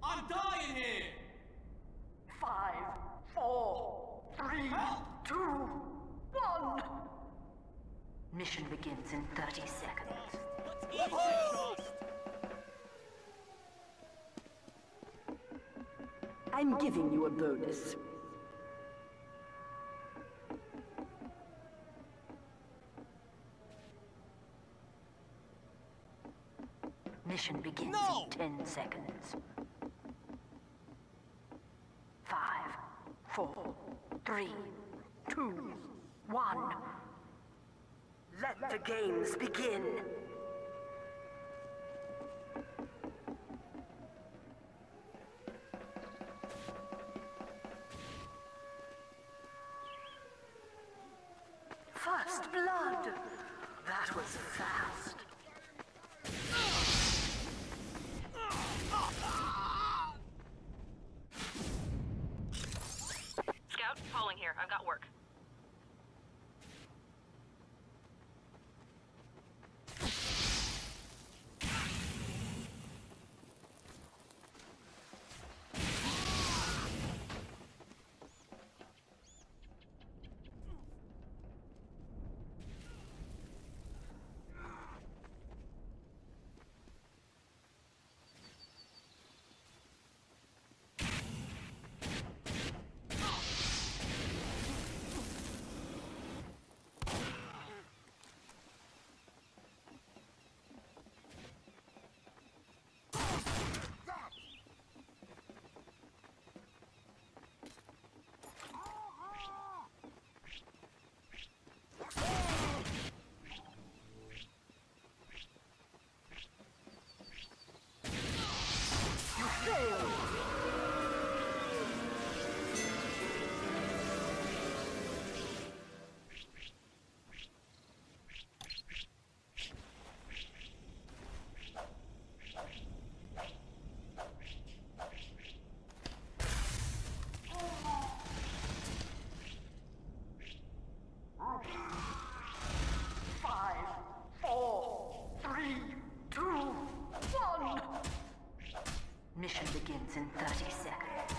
I'm dying here! 5, 4, 3, 2, 1. Mission begins in 30 seconds. I'm giving you a bonus. Mission begins in 10 seconds. 5, 4, 3, 2, 1. Let the games begin. First blood. That was fast. Scout, calling here. I've got work. Mission begins in 30 seconds.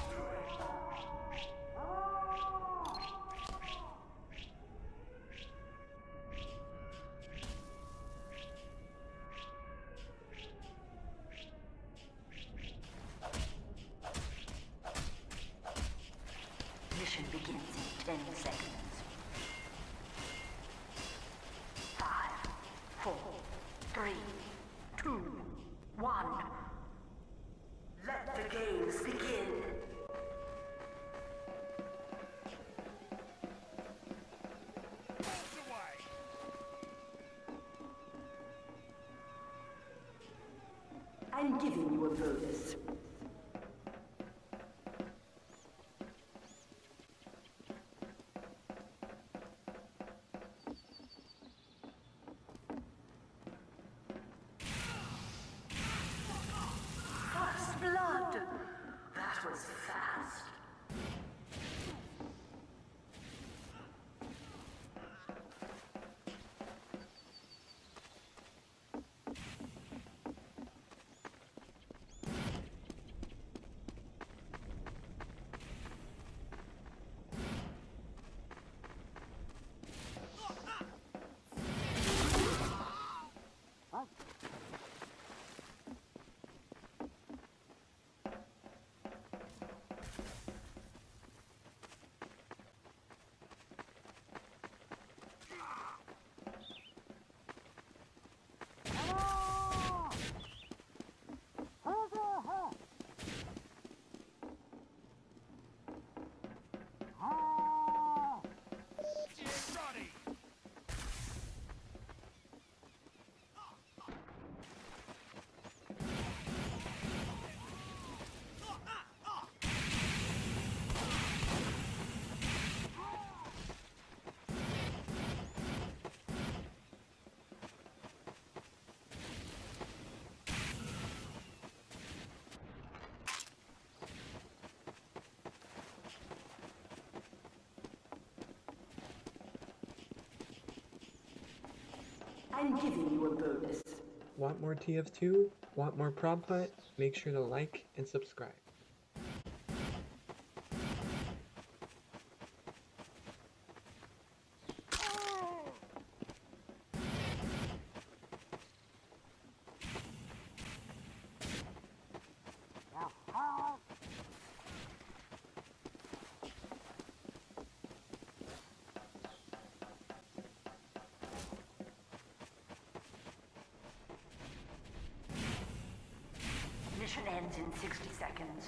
Mission begins in 10 seconds. 5, 4, 3, 2, 1. Let the games begin. I'm giving you a bonus. First blood. That was fast. I'm giving you a bonus. Want more TF2? Want more Prophunt? Make sure to like and subscribe. Mission ends in 60 seconds.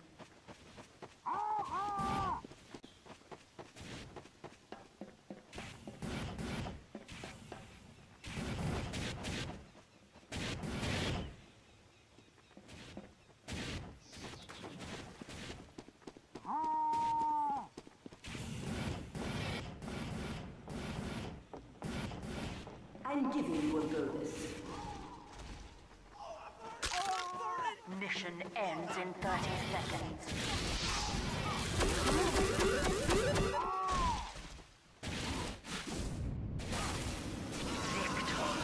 I'm giving you a bonus. Mission ends in 30 seconds. Victory.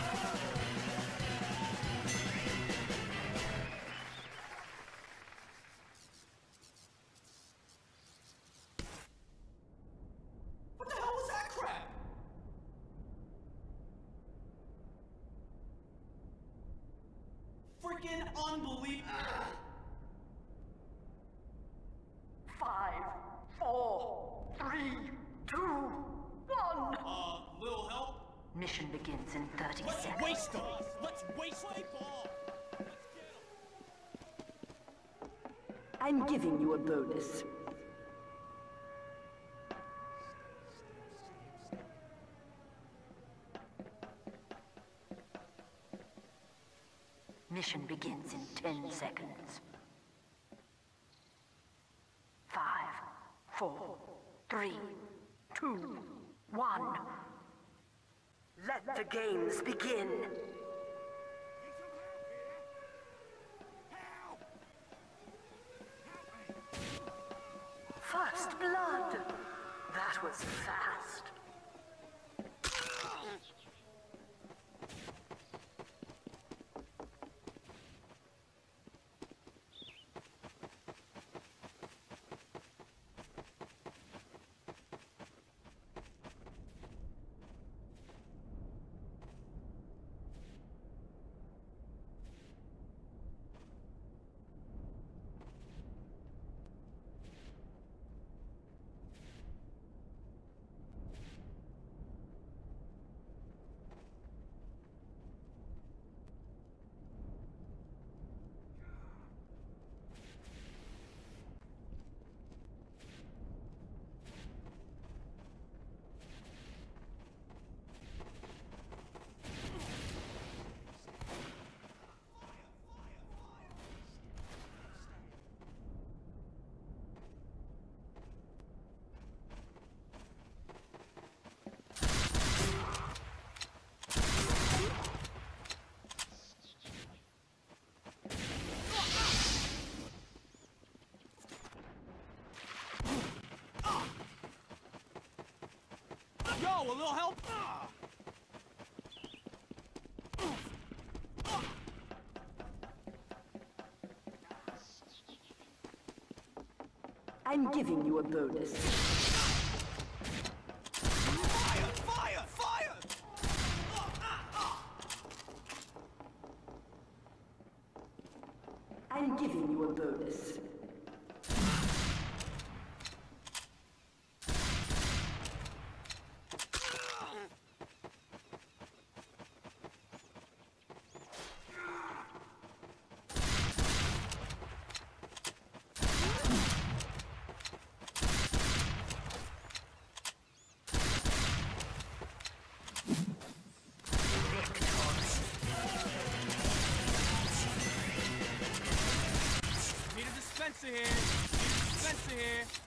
What the hell was that crap? Freaking unbelievable. 5, 4, 3, 2, 1. Little help? Mission begins in 30 Let's seconds. waste them. Let's waste them. I'm giving you a bonus. Mission begins in 10 seconds. 5, 4, 3, 2, 1. Let the games begin. First blood. That was fast. Yo, a little help? I'm giving you a bonus. Fire! Fire! Fire! I'm giving you a bonus. Need a dispenser here. Need a dispenser here.